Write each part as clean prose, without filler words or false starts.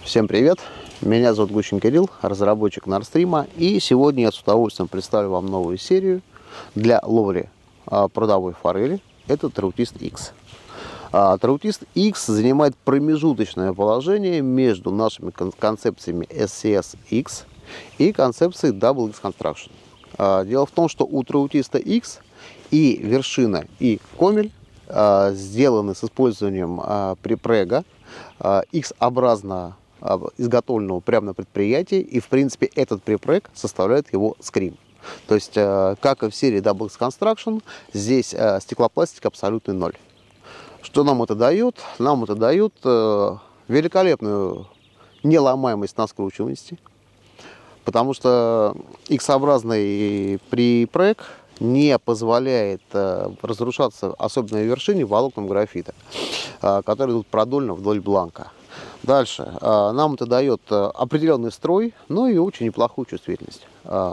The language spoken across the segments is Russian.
Всем привет! Меня зовут Гущин Кирилл, разработчик Нордстрима, и сегодня я с удовольствием представлю вам новую серию для ловли прудовой форели. Это Траутист X. Траутист X занимает промежуточное положение между нашими концепциями SCS X и концепцией Double X Construction. Дело в том, что у Траутиста X и вершина, и комель сделаны с использованием припрега X-образно изготовленного прямо на предприятии, и в принципе этот припрег составляет его скрим. То есть, как и в серии Double X Construction, здесь стеклопластик абсолютный ноль. Что нам это дает? Нам это дает великолепную неломаемость на скручиваемости, потому что X-образный припрег не позволяет разрушаться, особенно в вершине, волокнам графита, которые идут продольно вдоль бланка. Дальше. Нам это дает определенный строй, но и очень неплохую чувствительность.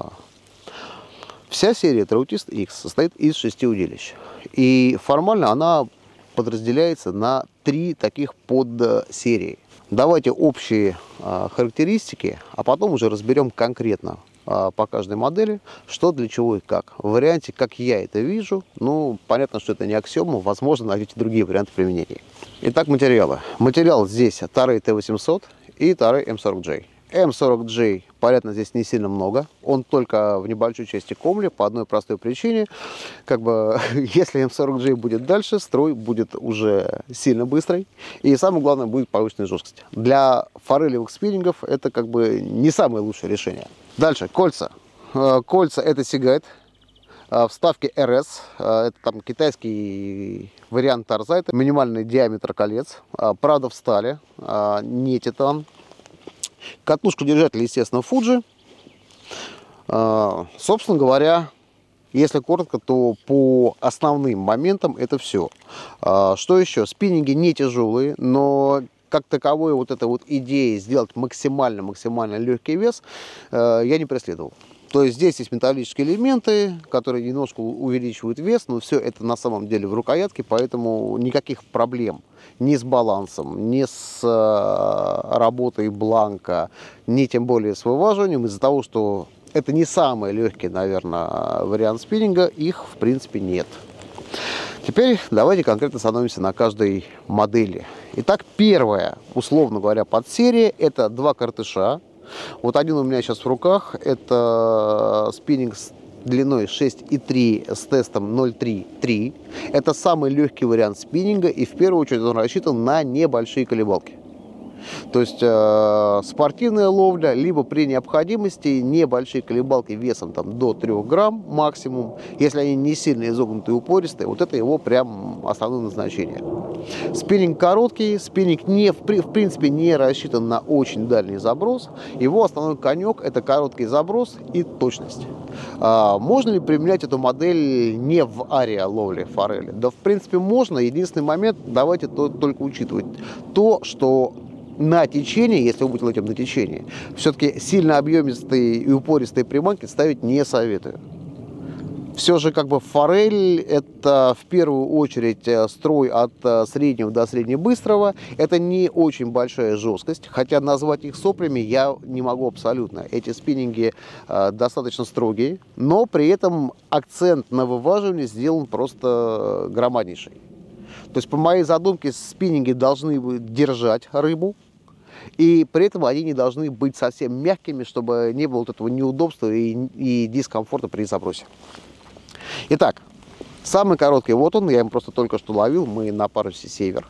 Вся серия Траутист X состоит из 6 удилищ. И формально она подразделяется на 3 таких подсерии. Давайте общие характеристики, а потом уже разберем конкретно по каждой модели, что для чего и как. В варианте, как я это вижу, ну, понятно, что это не аксиома, возможно, найдете другие варианты применения. Итак, материалы. Материал здесь Taray T800 и Taray M40J. M40J, понятно, здесь не сильно много, он только в небольшой части комли по одной простой причине, если M40J будет дальше, строй будет уже сильно быстрый, и самое главное, будет повышенная жесткость. Для форелевых спиннингов это не самое лучшее решение. Дальше, кольца. Кольца это Seagate, вставки RS, это там китайский вариант торзайта, минимальный диаметр колец, правда в стали, не титан. Катушка держатель, естественно, Fuji. Собственно говоря, если коротко, то по основным моментам это все. Что еще? Спиннинги не тяжелые, но как таковой вот эта вот идея сделать максимально легкий вес я не преследовал. То есть здесь есть металлические элементы, которые немножко увеличивают вес, но все это на самом деле в рукоятке, поэтому никаких проблем ни с балансом, ни с работой бланка, ни тем более с вываживанием. Из-за того, что это не самый легкий, наверное, вариант спиннинга, их в принципе нет. Теперь давайте конкретно остановимся на каждой модели. Итак, первая, условно говоря, подсерия, это 2 картыша. Вот один у меня сейчас в руках, это спиннинг с длиной 6,3 с тестом 0,3-3. Это самый легкий вариант спиннинга, и в первую очередь он рассчитан на небольшие колебалки. То есть спортивная ловля, либо при необходимости небольшие колебалки весом там, до 3 грамм максимум, если они не сильно изогнутые и упористые, вот это его прям основное назначение. Спиннинг короткий, спиннинг в принципе не рассчитан на очень дальний заброс, его основной конек это короткий заброс и точность. Можно ли применять эту модель не в ареоловле форели? Да в принципе можно, единственный момент, давайте только учитывать то, что на течение, если вы будете ловить на течение, все-таки сильно объемистые и упористые приманки ставить не советую. Все же форель это в первую очередь строй от среднего до среднебыстрого. Это не очень большая жесткость, хотя назвать их соплями я не могу абсолютно. Эти спиннинги достаточно строгие, но при этом акцент на вываживании сделан просто громаднейший. То есть по моей задумке спиннинги должны держать рыбу, и при этом они не должны быть совсем мягкими, чтобы не было вот этого неудобства и дискомфорта при забросе. Итак, самый короткий, вот он, я им просто только что ловил, мы на парусе Север.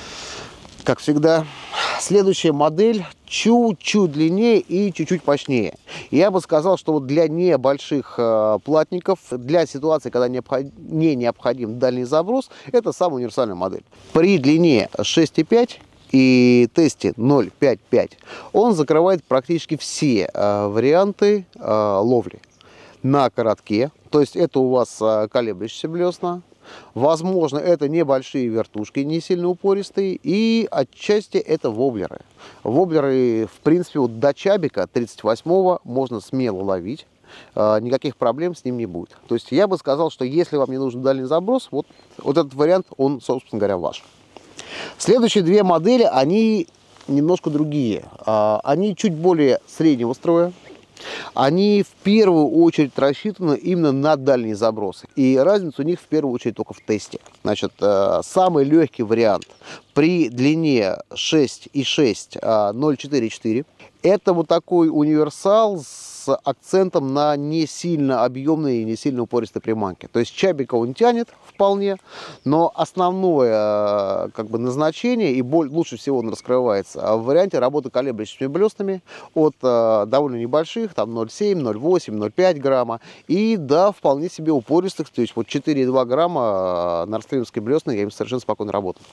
Как всегда, следующая модель чуть-чуть длиннее и чуть-чуть мощнее. Я бы сказал, что вот для небольших платников, для ситуации, когда не необходим дальний заброс, это самая универсальная модель. При длине 6,5 и тесте 0,55 он закрывает практически все варианты ловли на коротке. То есть это у вас колеблющиеся блесна. Возможно, это небольшие вертушки, не сильно упористые. И отчасти это воблеры. Воблеры, в принципе, вот до чабика 38-го можно смело ловить. Никаких проблем с ним не будет. То есть я бы сказал, что если вам не нужен дальний заброс, вот этот вариант, он, собственно говоря, ваш. Следующие 2 модели, они немножко другие. Они чуть более среднего строя. Они в первую очередь рассчитаны именно на дальние забросы. И разница у них в первую очередь только в тесте. Значит, самый легкий вариант при длине 6,6 0,4,4. Это вот такой универсал с акцентом на не сильно объемные и не сильно упористые приманки. То есть чабика он тянет вполне, но основное как бы назначение и лучше всего он раскрывается в варианте работы колеблющими блеснами от довольно небольших, там 0,7, 0,8, 0,5 грамма и до вполне себе упористых, то есть вот 4,2 грамма нордстримские блесны, я им совершенно спокойно работаю.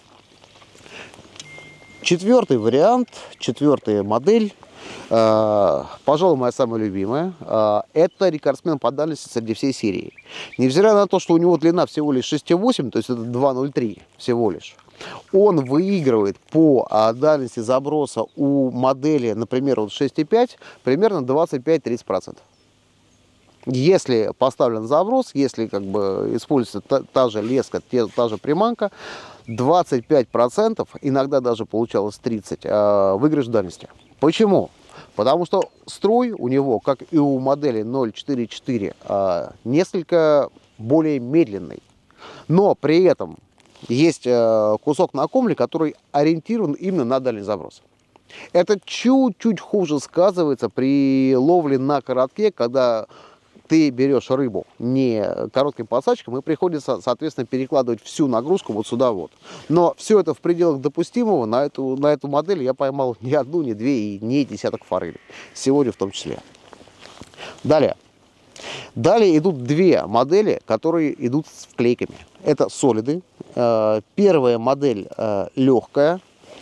Четвертый вариант, четвертая модель, пожалуй, моя самая любимая, это рекордсмен по дальности среди всей серии. Невзирая на то, что у него длина всего лишь 6,8, то есть это 2,03 всего лишь, он выигрывает по дальности заброса у модели, например, вот 6,5, примерно 25-30%. Если поставлен заброс, если как бы используется та же леска, та же приманка, 25%, иногда даже получалось 30%, выигрыш дальности. Почему? Потому что строй у него, как и у модели 0,44, несколько более медленный. Но при этом есть кусок на комле, который ориентирован именно на дальний заброс. Это чуть-чуть хуже сказывается при ловле на коротке, когда ты берешь рыбу не коротким подсачком, и приходится, соответственно, перекладывать всю нагрузку вот сюда вот. Но все это в пределах допустимого. На эту модель я поймал не одну, не две и не десяток форелей. Сегодня в том числе. Далее. Далее идут две модели, которые идут с вклейками. Это солиды. Первая модель легкая.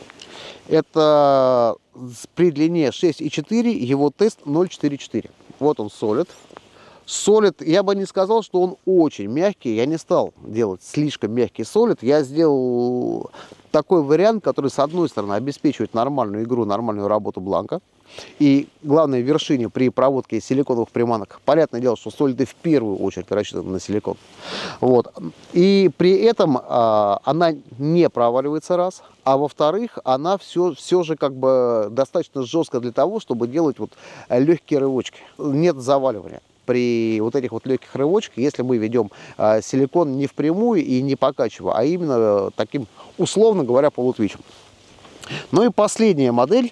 Это при длине 6,4, его тест 0,44. Вот он солид. Солид, я бы не сказал, что он очень мягкий. Я не стал делать слишком мягкий солид. Я сделал такой вариант, который, с одной стороны, обеспечивает нормальную игру, нормальную работу бланка. И главное, в вершине при проводке силиконовых приманок. Понятное дело, что солиды в первую очередь рассчитаны на силикон. Вот. И при этом она не проваливается раз. А во-вторых, она все же как бы достаточно жесткая для того, чтобы делать вот легкие рывочки. Нет заваливания. При вот этих вот легких рывочках, если мы ведем силикон не впрямую и не покачивая, а именно таким, условно говоря, полутвичем. Ну и последняя модель,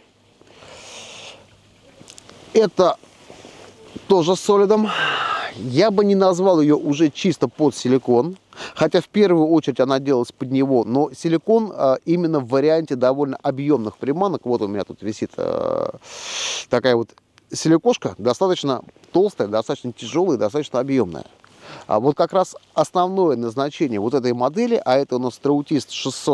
это тоже с солидом. Я бы не назвал ее уже чисто под силикон, хотя в первую очередь она делалась под него, но силикон именно в варианте довольно объемных приманок. Вот у меня тут висит такая вот силикошка, достаточно толстая, достаточно тяжелая, достаточно объемная. А вот как раз основное назначение вот этой модели, а это у нас Траутист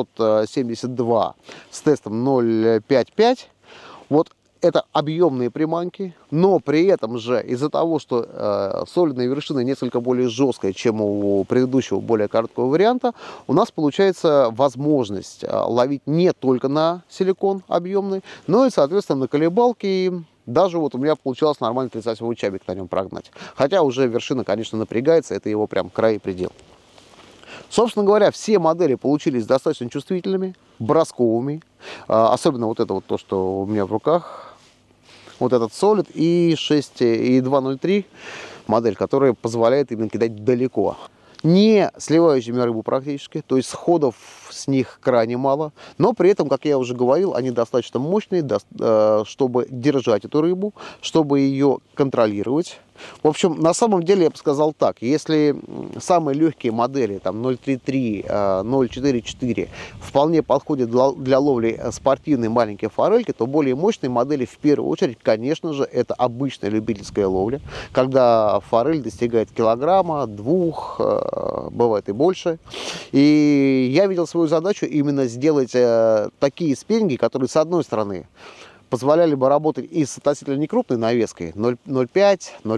672 с тестом 0,55, вот это объемные приманки, но при этом же из-за того, что солидная вершина несколько более жесткая, чем у предыдущего более короткого варианта, у нас получается возможность ловить не только на силикон объемный, но и, соответственно, на колебалки. Даже вот у меня получалось нормально 30-овый чабик на нем прогнать. Хотя уже вершина, конечно, напрягается, это его прям край и предел. Собственно говоря, все модели получились достаточно чувствительными, бросковыми. Особенно вот это вот то, что у меня в руках. Вот этот Solid и 6,203 модель, которая позволяет именно кидать далеко. Не сливающими рыбу практически, то есть сходов с них крайне мало, но при этом, как я уже говорил, они достаточно мощные, чтобы держать эту рыбу, чтобы ее контролировать. В общем, на самом деле я бы сказал так, если самые легкие модели, там 0,33, 0,44, вполне подходят для ловли спортивной маленькой форельки, то более мощные модели в первую очередь, конечно же, это обычная любительская ловля, когда форель достигает килограмма, 2, бывает и больше. И я видел свою задачу именно сделать такие спиннинги, которые, с одной стороны, позволяли бы работать и с относительно некрупной навеской 0,5,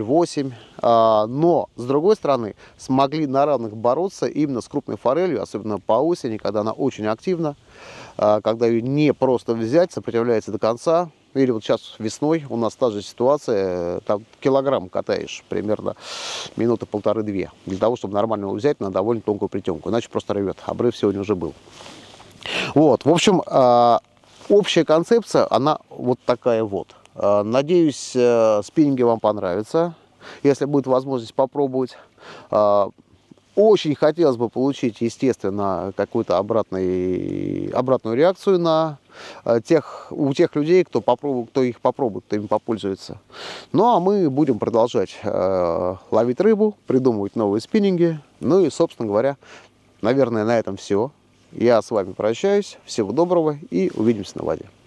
0,8, но с другой стороны смогли на равных бороться именно с крупной форелью, особенно по осени, когда она очень активна, когда ее не просто взять, сопротивляется до конца. Или вот сейчас весной у нас та же ситуация, там килограмм катаешь примерно минуты полторы-две, для того, чтобы нормально его взять на довольно тонкую притемку, иначе просто рвет. Обрыв сегодня уже был. Вот, в общем, Общая концепция, она вот такая вот. Надеюсь, спиннинги вам понравятся. Если будет возможность попробовать. Очень хотелось бы получить, естественно, какую-то обратную реакцию на у тех людей, кто их попробует, кто им попользуется. Ну, а мы будем продолжать ловить рыбу, придумывать новые спиннинги. Ну и, собственно говоря, наверное, на этом все. Я с вами прощаюсь. Всего доброго и увидимся на воде.